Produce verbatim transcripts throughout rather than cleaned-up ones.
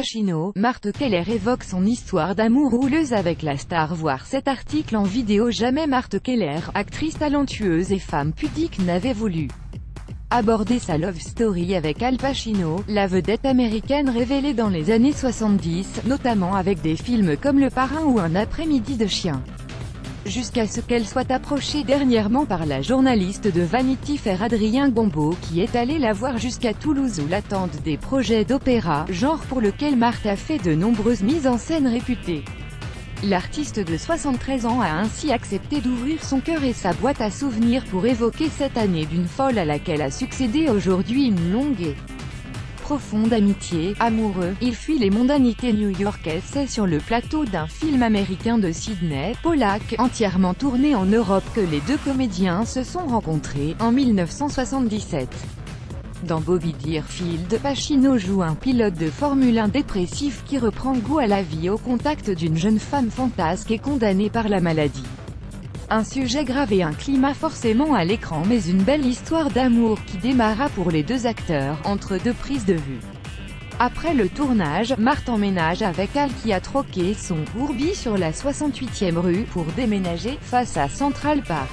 Pacino, Marthe Keller évoque son histoire d'amour houleuse avec la star. Voir cet article en vidéo. Jamais Marthe Keller, actrice talentueuse et femme pudique, n'avait voulu aborder sa love story avec Al Pacino, la vedette américaine révélée dans les années soixante-dix, notamment avec des films comme Le Parrain ou Un après-midi de chien. Jusqu'à ce qu'elle soit approchée dernièrement par la journaliste de Vanity Fair Adrien Gombaud, qui est allé la voir jusqu'à Toulouse où l'attendent des projets d'opéra, genre pour lequel Marthe a fait de nombreuses mises en scène réputées. L'artiste de soixante-treize ans a ainsi accepté d'ouvrir son cœur et sa boîte à souvenirs pour évoquer cette année d'une folle à laquelle a succédé aujourd'hui une longue et profonde amitié. Amoureux, il fuit les mondanités new-yorkaises. C'est sur le plateau d'un film américain de Sidney Pollack, entièrement tourné en Europe, que les deux comédiens se sont rencontrés, en mille neuf cent soixante-dix-sept. Dans Bobby Deerfield, Pacino joue un pilote de Formule un dépressif qui reprend goût à la vie au contact d'une jeune femme fantasque et condamnée par la maladie. Un sujet grave et un climat forcément à l'écran, mais une belle histoire d'amour qui démarra pour les deux acteurs, entre deux prises de vue. Après le tournage, Marthe emménage avec Al qui a troqué son « Bourbi » sur la soixante-huitième rue, pour déménager, face à Central Park.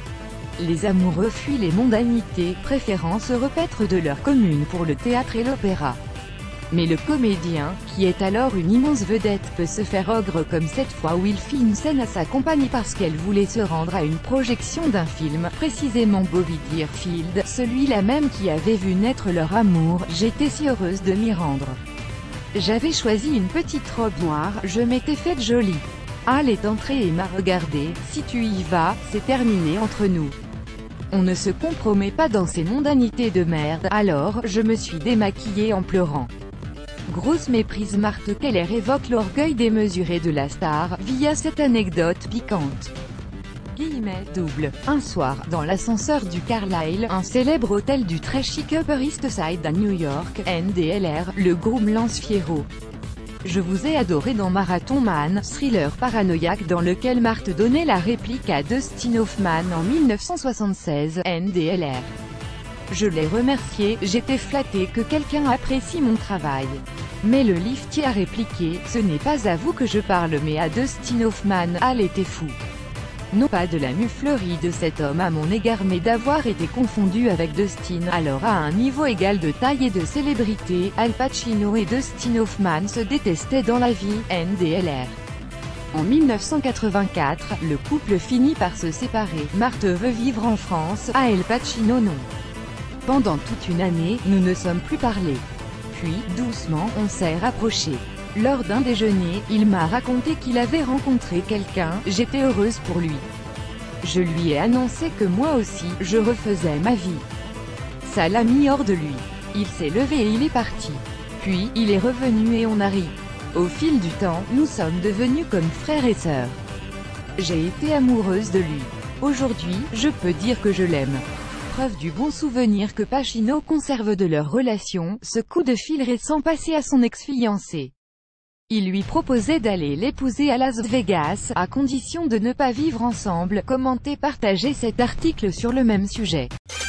Les amoureux fuient les mondanités, préférant se repaître de leur commune pour le théâtre et l'opéra. Mais le comédien, qui est alors une immense vedette, peut se faire ogre, comme cette fois où il fit une scène à sa compagnie parce qu'elle voulait se rendre à une projection d'un film, précisément Bobby Deerfield, celui-là même qui avait vu naître leur amour. J'étais si heureuse de m'y rendre. J'avais choisi une petite robe noire, je m'étais faite jolie. Al est entré et m'a regardé. Si tu y vas, c'est terminé entre nous. On ne se compromet pas dans ces mondanités de merde. Alors, je me suis démaquillée en pleurant. Grosse méprise. Marthe Keller évoque l'orgueil démesuré de la star, via cette anecdote piquante. Guillemets, double. Un soir, dans l'ascenseur du Carlyle, un célèbre hôtel du très chic Upper East Side à New York, N D L R, le groom lance Fierro. Je vous ai adoré dans Marathon Man, thriller paranoïaque dans lequel Marthe donnait la réplique à Dustin Hoffman en mille neuf cent soixante-seize, N D L R. Je l'ai remercié, j'étais flattée que quelqu'un apprécie mon travail. Mais le liftier a répliqué, ce n'est pas à vous que je parle mais à Dustin Hoffman. Al était fou. Non pas de la muflerie de cet homme à mon égard mais d'avoir été confondu avec Dustin, alors à un niveau égal de taille et de célébrité. Al Pacino et Dustin Hoffman se détestaient dans la vie, N D L R. En mille neuf cent quatre-vingt-quatre, le couple finit par se séparer. Marthe veut vivre en France, Al Pacino non. Pendant toute une année, nous ne sommes plus parlé. Puis, doucement, on s'est rapprochés. Lors d'un déjeuner, il m'a raconté qu'il avait rencontré quelqu'un, j'étais heureuse pour lui. Je lui ai annoncé que moi aussi, je refaisais ma vie. Ça l'a mis hors de lui. Il s'est levé et il est parti. Puis, il est revenu et on a ri. Au fil du temps, nous sommes devenus comme frères et sœurs. J'ai été amoureuse de lui. Aujourd'hui, je peux dire que je l'aime. Preuve du bon souvenir que Pacino conserve de leur relation, ce coup de fil récent passé à son ex-fiancé. Il lui proposait d'aller l'épouser à Las Vegas, à condition de ne pas vivre ensemble. Commentez, partagez cet article sur le même sujet.